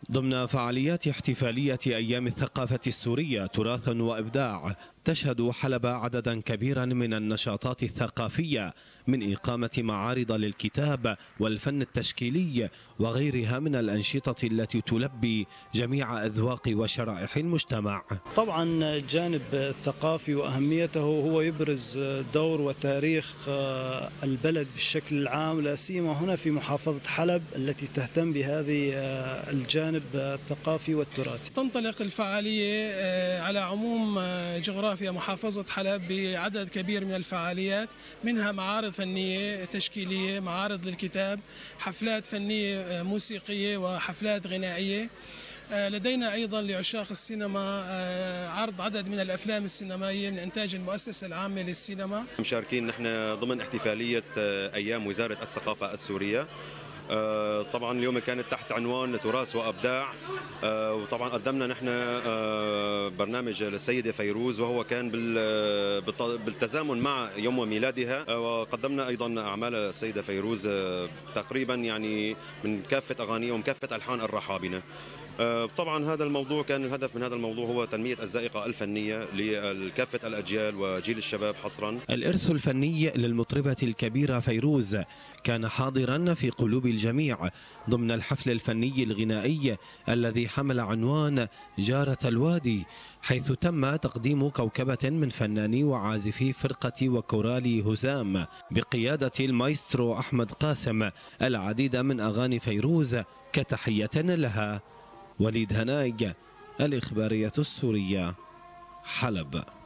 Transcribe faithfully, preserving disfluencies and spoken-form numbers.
ضمن فعاليات احتفالية أيام الثقافة السورية تراث وإبداع، تشهد حلب عددا كبيرا من النشاطات الثقافية من إقامة معارض للكتاب والفن التشكيلي وغيرها من الأنشطة التي تلبي جميع أذواق وشرائح المجتمع. طبعا الجانب الثقافي وأهميته هو يبرز دور وتاريخ البلد بالشكل العام، لا سيما هنا في محافظة حلب التي تهتم بهذه الجانب الثقافي والتراثي. تنطلق الفعالية على عموم جغرافيا محافظة حلب بعدد كبير من الفعاليات، منها معارض فنية تشكيلية، معارض للكتاب، حفلات فنية موسيقية وحفلات غنائية. لدينا أيضا لعشاق السينما عرض عدد من الأفلام السينمائية من إنتاج المؤسسة العامة للسينما. مشاركين نحن ضمن احتفالية أيام وزارة الثقافة السورية. طبعا اليوم كانت تحت عنوان تراث وابداع، وطبعا قدمنا نحن برنامج للسيده فيروز وهو كان بالتزامن مع يوم ميلادها، وقدمنا ايضا اعمال السيده فيروز تقريبا يعني من كافه اغانيها ومن كافه الحان الرحابنه. طبعا هذا الموضوع كان الهدف من هذا الموضوع هو تنمية الذائقة الفنية لكافة الأجيال وجيل الشباب حصرا. الإرث الفني للمطربة الكبيرة فيروز كان حاضرا في قلوب الجميع ضمن الحفل الفني الغنائي الذي حمل عنوان جارة الوادي، حيث تم تقديم كوكبة من فناني وعازفي فرقة وكورال هزام بقيادة المايسترو أحمد قاسم العديد من أغاني فيروز كتحية لها. وليد هنايج، الإخبارية السورية، حلب.